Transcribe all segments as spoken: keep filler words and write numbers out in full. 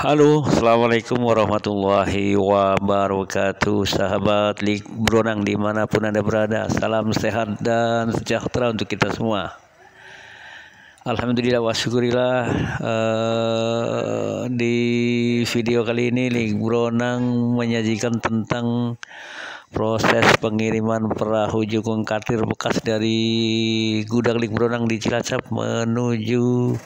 Halo, assalamualaikum warahmatullahi wabarakatuh. Sahabat Ligbronang dimanapun Anda berada, salam sehat dan sejahtera untuk kita semua. Alhamdulillah wa syukurillah, uh, di video kali ini Ligbronang menyajikan tentang proses pengiriman perahu Jukung Katir bekas dari gudang Ligbronang di Cilacap menuju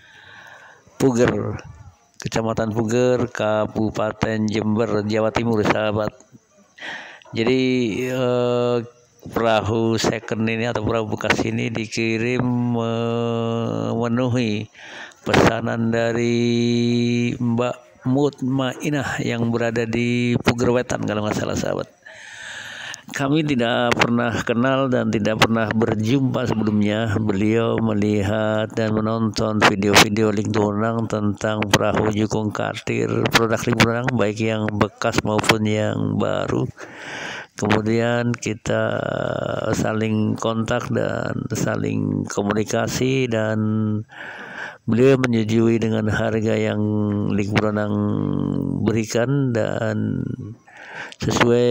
Puger, Kecamatan Puger, Kabupaten Jember, Jawa Timur, sahabat. Jadi eh, perahu second ini atau perahu bekas ini dikirim memenuhi pesanan dari Mbak Mutmainah yang berada di Puger Wetan kalau nggak salah, sahabat. Kami tidak pernah kenal dan tidak pernah berjumpa sebelumnya. Beliau melihat dan menonton video-video Ligbronang tentang perahu Jukung Katir, produk Ligbronang baik yang bekas maupun yang baru. Kemudian kita saling kontak dan saling komunikasi, dan beliau menyetujui dengan harga yang Ligbronang berikan dan sesuai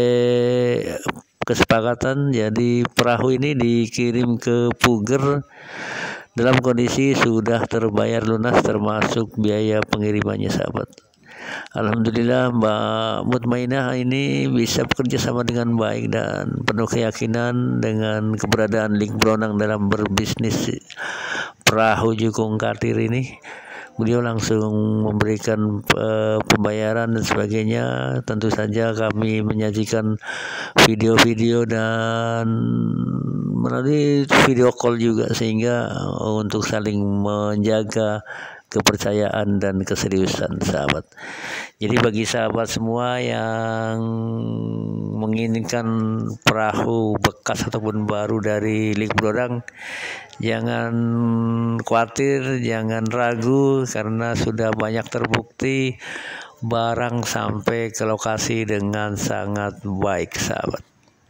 kesepakatan. Jadi perahu ini dikirim ke Puger dalam kondisi sudah terbayar lunas termasuk biaya pengirimannya, sahabat. Alhamdulillah Mbak Mutmainah ini bisa bekerja sama dengan baik dan penuh keyakinan dengan keberadaan Ligbronang dalam berbisnis perahu Jukung Katir ini. Beliau langsung memberikan uh, pembayaran dan sebagainya. Tentu saja kami menyajikan video-video dan melalui video call juga, sehingga untuk saling menjaga kepercayaan dan keseriusan, sahabat. Jadi bagi sahabat semua yang menginginkan perahu bekas ataupun baru dari Ligbronang, jangan khawatir, jangan ragu, karena sudah banyak terbukti barang sampai ke lokasi dengan sangat baik, sahabat.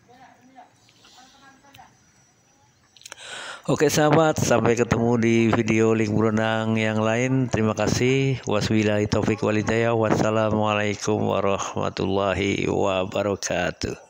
Oke sahabat, sampai ketemu di video Ligbronang yang lain. Terima kasih. Wasbillahi taufik walhidayah. Wassalamualaikum warahmatullahi wabarakatuh.